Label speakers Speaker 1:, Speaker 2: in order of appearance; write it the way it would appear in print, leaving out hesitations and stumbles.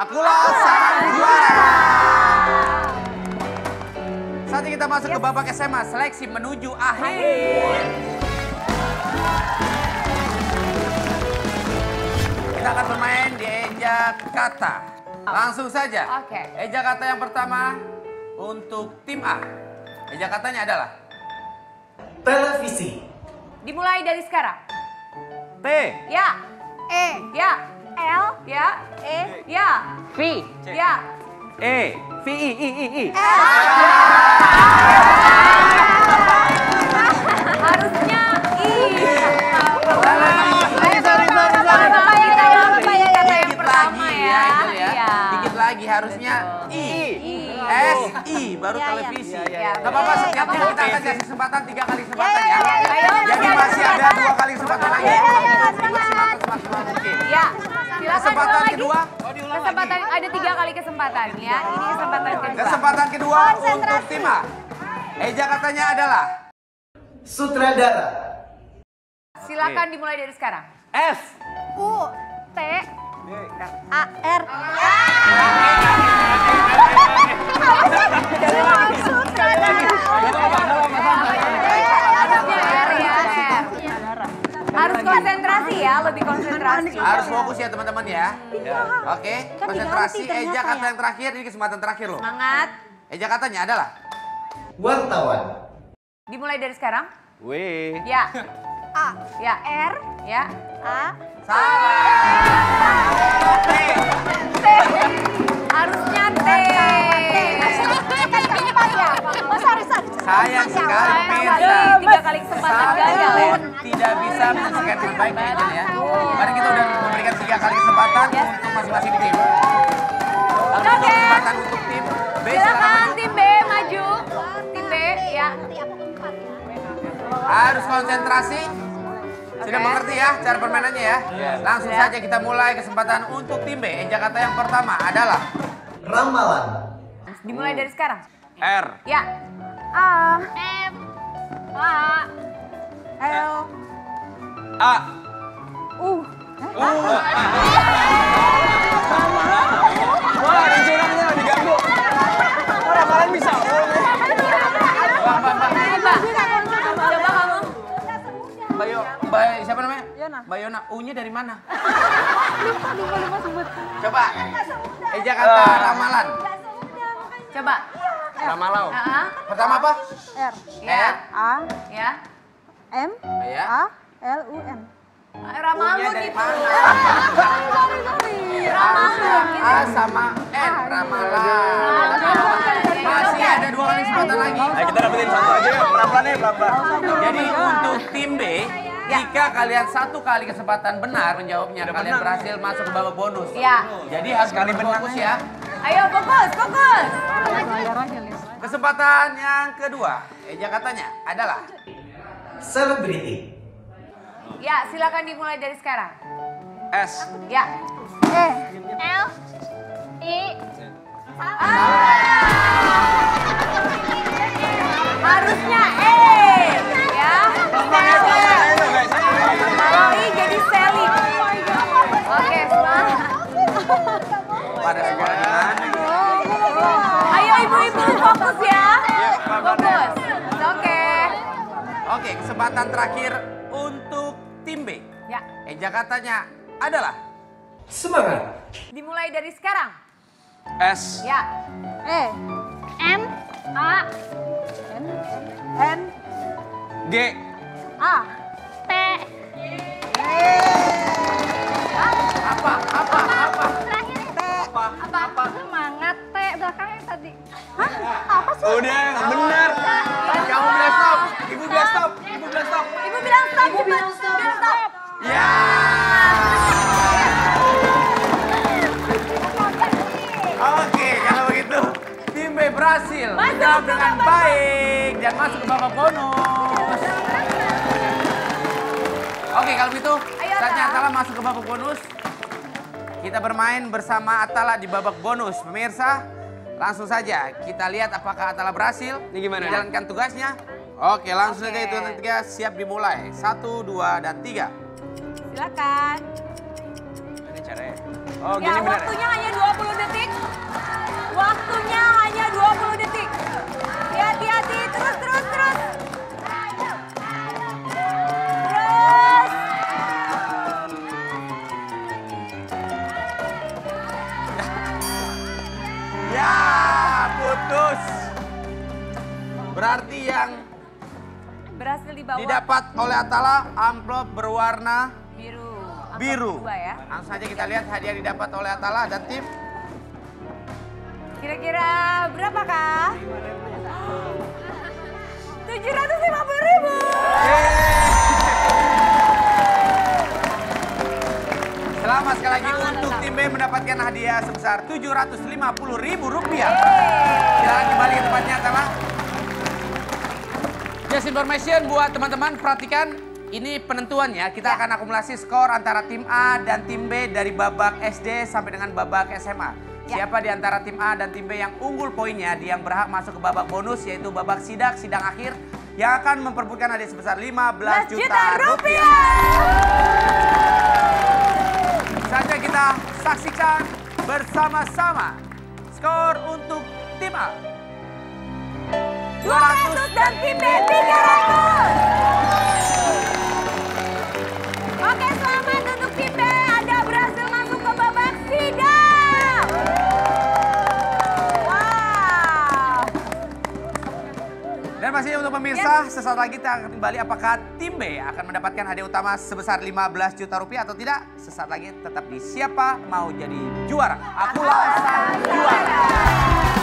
Speaker 1: Akulah sang juara. Saatnya kita masuk ke babak SMA, seleksi menuju akhir. Kita akan bermain di eja kata. Langsung saja.
Speaker 2: Oke.
Speaker 1: Eja kata yang pertama untuk tim A. Eja katanya adalah
Speaker 3: televisi.
Speaker 2: Dimulai dari sekarang.
Speaker 1: T.
Speaker 2: Ya. E. Ya. L. Ya. E. Ya. V. Ya.
Speaker 1: E. V. I.
Speaker 2: Harusnya I.
Speaker 1: Dikit lagi harusnya I. S. I. Baru televisi. Gak apa-apa, setiap tim kita akan kasih kesempatan 3 kali kesempatan ya. Jadi masih ada 2 kali kesempatan lagi. Semaksimal mungkin.
Speaker 2: Ya. Silakan
Speaker 1: Kesempatan
Speaker 2: ulang lagi.
Speaker 1: kedua.
Speaker 2: Kesempatan ada 3 kali kesempatan ya. Ini kesempatan kedua.
Speaker 1: Kesempatan kedua untuk tim A. Eja katanya adalah
Speaker 3: Sutradara.
Speaker 2: Silakan dimulai dari sekarang.
Speaker 1: S.
Speaker 2: U. T. A. R. Harus konsentrasi ya, lebih konsentrasi.
Speaker 1: Harus fokus ya teman-teman ya. Oke, konsentrasi. Eja kata yang terakhir, ini kesempatan terakhir loh.
Speaker 2: Semangat.
Speaker 1: Eja katanya adalah
Speaker 3: Wartawan.
Speaker 2: Dimulai dari sekarang.
Speaker 1: W.
Speaker 2: Ya. A. Ya. R. Ya. A.
Speaker 1: Salah.
Speaker 2: T. Harusnya T.
Speaker 1: Sayang sekali Pirsa.
Speaker 2: 3 kali kesempatan gagal ya.
Speaker 1: Tidak bisa menyelesaikan dengan baik ya Eja ya. Kemarin kita udah memberikan 3 kali kesempatan untuk masing-masing tim. Lalu kesempatan untuk tim B.
Speaker 2: Silakan tim B maju. Tim B ya.
Speaker 1: Harus konsentrasi. Sudah mengerti ya cara permainannya ya? Langsung saja kita mulai kesempatan untuk tim B. Eja kata yang pertama adalah
Speaker 3: Ramalan.
Speaker 2: Dimulai dari sekarang.
Speaker 1: R.
Speaker 2: Ya. A. M. A. L.
Speaker 1: A. Wah, ada jurangnya diganggu. Ramalan bisa.
Speaker 2: Coba kamu.
Speaker 1: Mbak siapa namanya? Mbak Yona. U-nya dari mana?
Speaker 2: Lupa sebut.
Speaker 1: Coba. Eja kata ramalan.
Speaker 2: Coba.
Speaker 1: Ramalau.
Speaker 2: A.
Speaker 1: Pertama apa?
Speaker 4: R.
Speaker 2: Ya.
Speaker 4: A.
Speaker 2: Ya.
Speaker 4: M.
Speaker 1: Ya.
Speaker 4: A. L. U. M.
Speaker 1: U-nya
Speaker 2: Ramalan
Speaker 1: dari
Speaker 2: itu.
Speaker 1: mana?
Speaker 2: Ramalan.
Speaker 1: A sama N. Ramalan. Masih ada 2 kali kesempatan lagi.
Speaker 5: Ayo kita dapetin satu aja ya, pelan-pelan ya, pelan-pelan.
Speaker 1: Jadi untuk tim B, jika kalian 1 kali kesempatan benar menjawabnya, kalian berhasil masuk ke babak bonus.
Speaker 2: Ya.
Speaker 1: Jadi harus kali fokus ya.
Speaker 2: Ayo fokus, fokus.
Speaker 1: Kesempatan yang kedua, Eja katanya adalah
Speaker 3: Selebriti.
Speaker 2: Ya, silakan dimulai dari sekarang.
Speaker 1: S.
Speaker 2: Ya.
Speaker 4: E.
Speaker 2: L. I. Harusnya E. Ya. Kalau I jadi Sally. Oke, semangat.
Speaker 1: Pada semuanya.
Speaker 2: Ayo ibu-ibu fokus ya. Fokus. Oke.
Speaker 1: Oke, kesempatan terakhir untuk tim B.
Speaker 2: Ya.
Speaker 1: Eja katanya adalah
Speaker 3: Semangat.
Speaker 2: Dimulai dari sekarang.
Speaker 1: S.
Speaker 2: Ya.
Speaker 4: E.
Speaker 2: M. A.
Speaker 4: N. N.
Speaker 1: G.
Speaker 4: A.
Speaker 2: T.
Speaker 1: Apa?
Speaker 2: Apa? Semangat T belakangnya tadi.
Speaker 4: Apa sih?
Speaker 5: Udah, benar.
Speaker 1: Kamu bilang stop. Ibu bilang stop.
Speaker 2: Ibu bilang stop. Bilang stop.
Speaker 1: Ya. Oke, kalau begitu tim B berhasil menjawab dengan baik dan masuk ke babak bonus. Oke, kalau begitu saatnya Atala masuk ke babak bonus. Kita bermain bersama Atala di babak bonus. Pemirsa, langsung saja kita lihat apakah Atala berhasil menjalankan tugasnya. Oke, langsung saja itu ketiga siap dimulai. 1, 2, dan 3.
Speaker 2: Silakan.
Speaker 5: caranya. Oh,
Speaker 2: Ya,
Speaker 5: gini benar.
Speaker 2: waktunya hanya 20 detik. Waktunya hanya 20 detik. Hati-hati, terus. Terus.
Speaker 1: Ya, putus. Berarti yang
Speaker 2: Berhasil dibawa
Speaker 1: didapat oleh Atala amplop berwarna
Speaker 2: biru. Amplop
Speaker 1: biru.
Speaker 2: kedua ya.
Speaker 1: Langsung saja kita lihat hadiah didapat oleh Atala dan tim.
Speaker 2: Kira-kira berapa kah? 750.000.
Speaker 1: Selamat sekali lagi untuk tim B mendapatkan hadiah sebesar Rp750.000. Silakan kembali ke tempatnya, Atala. Just information buat teman-teman, perhatikan ini penentuannya. Kita akan akumulasi skor antara tim A dan tim B dari babak SD sampai dengan babak SMA. Siapa di antara tim A dan tim B yang unggul poinnya, dia yang berhak masuk ke babak bonus, yaitu babak sidang akhir, yang akan memperebutkan hadiah sebesar 15 juta rupiah. Saja kita saksikan bersama-sama skor untuk tim A
Speaker 2: 200 dan tim B 300. Oke, selamat untuk tim B. Anda berhasil masuk ke babak sidang. Wow.
Speaker 1: Dan pastinya untuk pemirsa, sesaat lagi kita akan kembali apakah tim B akan mendapatkan hadiah utama sebesar 15 juta rupiah atau tidak. Sesaat lagi tetap di Siapa Mau Jadi Juara. Akulah sang juara.